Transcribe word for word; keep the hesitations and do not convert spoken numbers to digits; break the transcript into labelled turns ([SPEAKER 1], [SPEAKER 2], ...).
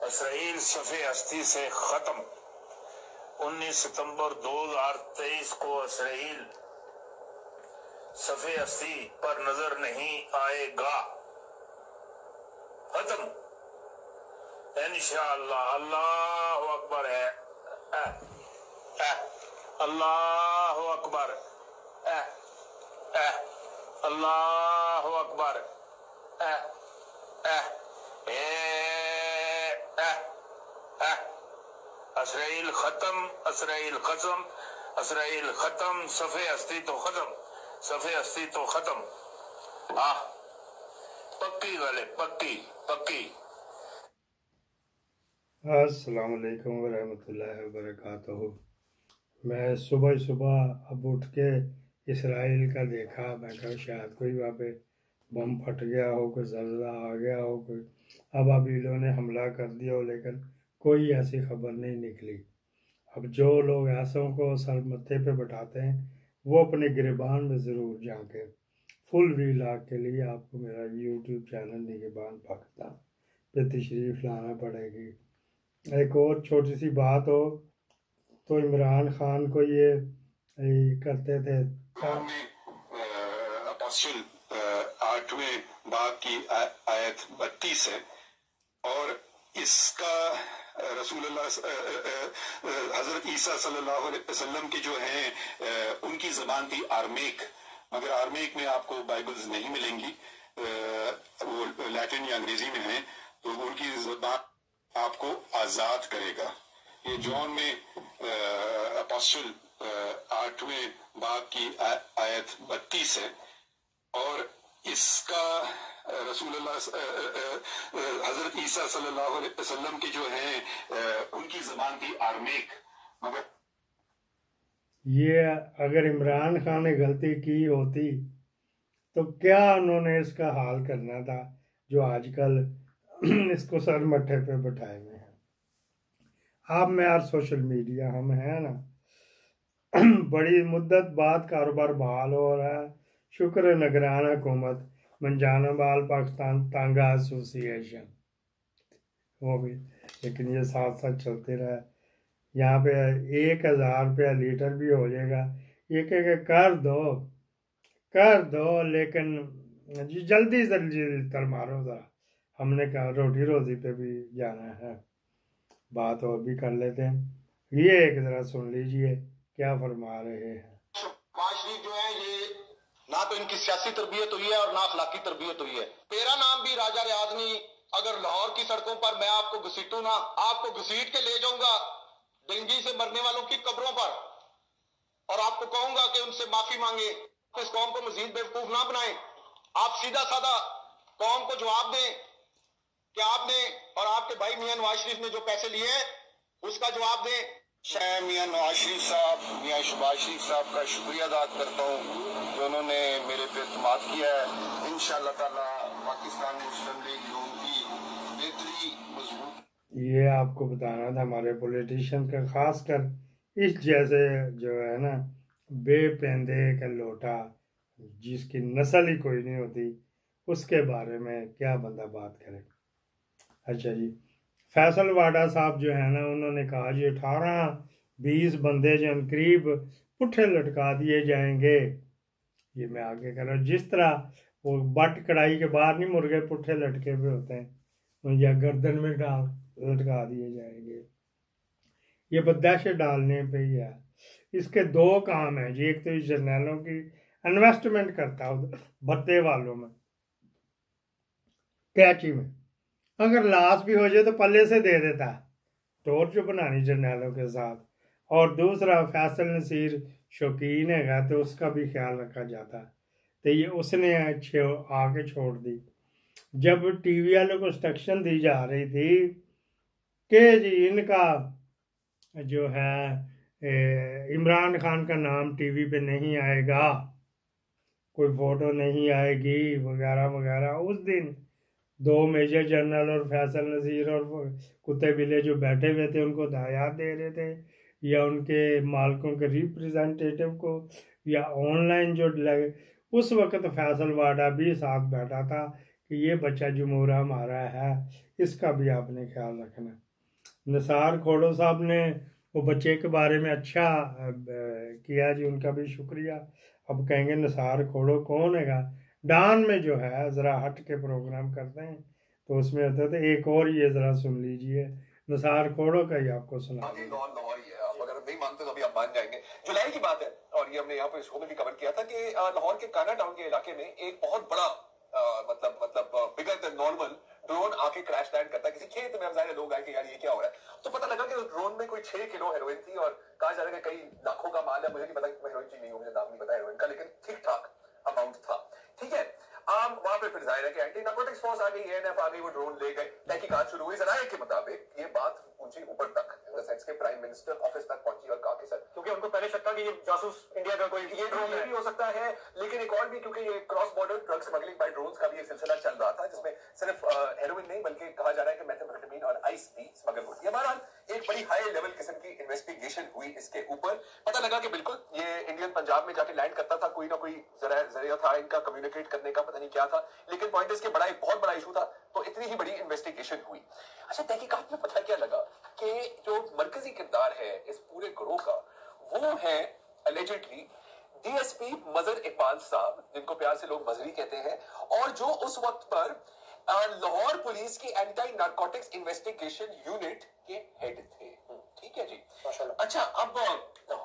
[SPEAKER 1] Israel सफ़े हस्ती से खत्म। उन्नीस सितंबर दो हज़ार तेईस को इसराइल सफ़े हस्ती पर नजर नहीं आएगा, खत्म इंशाअल्लाह। अल्लाह अकबर है, आ, आ, अल्लाह अकबर, आ, आ, अल्लाह अकबर, आ, आ, ए, आ, आ, इसराइल खत्म, इसराइल खत्म, इसराइल खत्म, सफ़े हस्ती तो खत्म, सफ़े हस्ती तो खत्म। हाँ, पक्की गल है, पक्की पक्की।
[SPEAKER 2] अस्सलाम वालेकुम वरहमतुल्लाहि वबरकातुहू। मैं सुबह सुबह अब उठ के इसराइल का देखा, मैं कहा शायद कोई वहाँ पे बम फट गया हो, कोई ज़लज़ला आ गया हो, कोई अब अबीलों ने हमला कर दिया हो, लेकिन कोई ऐसी खबर नहीं निकली। अब जो लोग ऐसों को सर मत्थे पे बैठाते हैं वो अपने गिरबान में ज़रूर जाके फुल व्लॉग के लिए आपको मेरा यूट्यूब चैनल निगहबान पाकिस्तान पे तशरीफ़ लाना पड़ेगी। एक और छोटी सी बात हो तो इमरान खान को ये, ये करते थे
[SPEAKER 3] अपोस्टल आठवें बाब की आयत बत्तीस है और इसका रसूलुल्लाह हजरत ईसा सल्लल्लाहु अलैहि वसल्लम की जो है उनकी जबान थी आर्मेक, मगर आर्मेक में आपको बाइबल्स नहीं मिलेंगी, वो लैटिन या अंग्रेजी में है, तो उनकी जबान आपको आजाद करेगा। ये जॉन में अपोस्टल आठवें बाब की आयत बत्तीस है और इसका रसूलुल्लाह हजरत ईसा सल्लल्लाहु अलैहि वसल्लम की जो है उनकी जबान थी आर्मेक, मगर
[SPEAKER 2] ये अगर इमरान खान ने गलती की होती तो क्या उन्होंने इसका हाल करना था जो आजकल इसको सर मट्ठे पे बैठाए हुए हैं। आप में यार सोशल मीडिया हम हैं ना, बड़ी मुद्दत बाद कारोबार बहाल हो रहा है, शुक्र है निगरान हुकूमत मंजाना बाल पाकिस्तान तांगा एसोसिएशन वो भी, लेकिन ये साथ साथ चलते रहा। यहाँ पे एक हज़ार रुपया लीटर भी हो जाएगा, एक एक कर दो कर दो, लेकिन जी जल्दी जल्दी तर मारो ज़रा, हमने कहा रोटी रोजी पे भी जाना है। बात और भी कर लेते हैं, ये एक ज़रा सुन लीजिए क्या फरमा रहे हैं।
[SPEAKER 4] माशरी जो है ये ना तो इनकी सियासी तरबियत हुई है और ना अखलाकी तरबियत हुई है। मेरा नाम भी राजा रियाज नहीं, अगर लाहौर की सड़कों पर मैं आपको घसीटू ना, आपको घसीट के ले जाऊंगा डेंगू से मरने वालों की कब्रों पर और आपको कहूंगा कि उनसे माफी मांगे। इस कौम को मजीद बेवकूफ ना बनाए, आप सीधा साधा कौम को जवाब दें कि आपने और आपके भाई मियां नवाज शरीफ ने जो पैसे लिए हैं उसका जवाब दें। शाह मियां नवाज शरीफ साहब, मियां शहबाज शरीफ साहब का शुक्रिया अदा करता हूँ जो उन्होंने मेरे पे एतमाद किया है। इंशाअल्लाह ताला पाकिस्तान मुस्लिम लीग नून की बेहतरी मजबूत।
[SPEAKER 2] ये आपको बताना था हमारे पॉलिटिशियन का, खासकर इस जैसे जो है ना बेपेंदे का लोटा जिसकी नस्ल ही कोई नहीं होती, उसके बारे में क्या बंदा बात करे। अच्छा जी, फैसल वाडा साहब जो है ना, उन्होंने कहा जी अठारह बीस बंदे जो करीब पुट्ठे लटका दिए जाएंगे। ये मैं आगे कर रहा हूँ, जिस तरह वो बट कढ़ाई के बाहर नहीं मुर्गे पुट्ठे लटके हुए होते हैं, या गर्दन में डाल लटका दिए जाएंगे। ये बदश डालने पे ही है। इसके दो काम हैं जी, एक तो इस जर्नलों की इन्वेस्टमेंट करता हूँ भत्ते वालों में, कैची में, अगर लाश भी हो जाए तो पल्ले से दे देता है, टोर्च बनानी जर्नलों के साथ। और दूसरा फैसल नसीर शौकीन है तो उसका भी ख्याल रखा जाता है, तो ये उसने अच्छे आगे छोड़ दी। जब टीवी वालों को इंस्ट्रक्शन दी जा रही थी कि जी इनका जो है इमरान खान का नाम टीवी पे नहीं आएगा, कोई फोटो नहीं आएगी वगैरह वगैरह, उस दिन दो मेजर जनरल और फैसल नज़ीर और कुत्ते बिल्ले जो बैठे हुए थे उनको हदायत दे रहे थे, या उनके मालिकों के रिप्रेजेंटेटिव को, या ऑनलाइन जो लगे, उस वक्त फैसल वाडा भी साथ बैठा था कि ये बच्चा जो मोरा मारा है इसका भी आपने ख्याल रखना। निसार खोड़ो साहब ने वो बच्चे के बारे में अच्छा किया जी, उनका भी शुक्रिया। अब कहेंगे निसार खोड़ो कौन है? डान में जो है ज़रा हट के प्रोग्राम करते हैं तो उसमें होता था। एक और ये ज़रा सुन लीजिए, निसार खोड़ो का ही आपको सुना।
[SPEAKER 5] लाहौर ही है, आप अगर नहीं मानते तो अभी आप मान जाएंगे। जुलाई की बात है और ये हमने यहाँ पर शो में भी कवर किया था कि लाहौर के काना टाउन के इलाके में एक बहुत बड़ा आ, मतलब मतलब बिगर देन नॉर्मल ड्रोन आके क्रैश लैंड करता है किसी खेत में। हम जाहिर लोग आए कि यार ये क्या हो रहा है, तो पता लगा कि उस ड्रोन में कोई छह किलो हेरोइन थी और कहा जा रहा है कि कई लाखों का माल है। मुझे नहीं पता कि हेरोइन चीज नहीं हो, मुझे नाम नहीं पता हेरोइन का, लेकिन ठीक ठाक अमाउंट था। ठीक है, आम वहां पे फिर जाहिर है कि एंटी नार्कोटिक्स फोर्स आ गई, एएनएफ आ गई, वो ड्रोन ले गए। तहकीकात शुरू हुई। जराये के मुताबिक ये बात पहुंची ऊपर तक, इन द सेंस के प्राइम मिनिस्टर ऑफिस तक पहुंची और कहा कि सर, क्योंकि उनको पहले शक था कि ये जासूस इंडिया का कोई ये ड्रोन ये भी हो सकता है, लेकिन एक और भी, क्योंकि ये cross border drug smuggling by drones का भी एक सिलसिला चल रहा था जिसमें सिर्फ हेरोइन नहीं बल्कि कहा जा रहा है कि मेथाम्फेटामिन और आइस भी स्मगल होती है। बहरहाल एक बड़ी हाई लेवल किस्म की इन्वेस्टिगेशन हुई इसके ऊपर। पता लगा कि बिल्कुल ये इंडियन पंजाब में जाके लैंड करता था, कोई ना कोई जरिया था इनका कम्युनिकेट करने का, पता नहीं क्या था, लेकिन पॉइंट इसके बड़ा एक बहुत बड़ा इशू था। तो इतनी ही बड़ी इन्वेस्टिगेशन हुई। अच्छा, तहकीकात में पता क्या लगा कि जो मरकजी किरदार है इस पूरे ग्रोह का वो है एलिजिडली डीएसपी मजर इकबाल साहब, जिनको प्यार से लोग मजरी कहते हैं, और जो उस वक्त पर लाहौर पुलिस की एंटी नार्कोटिक्स इन्वेस्टिगेशन यूनिट के हेड थे। ठीक है जी। अच्छा, अब